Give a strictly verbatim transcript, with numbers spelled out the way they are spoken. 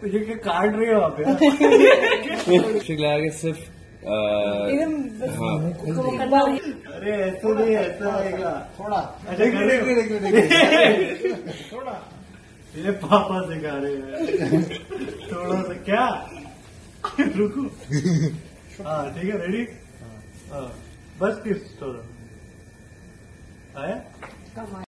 ये क्या काट रही है वहाँ पे? शिकला के सिर्फ अरे ऐसा नहीं, ऐसा रहेगा थोड़ा। अच्छा थोड़ा ये पापा सिखा रहे हैं थोड़ा सा। क्या रुको। हाँ ठीक है, रेडी। हाँ बस किस थोड़ा आया।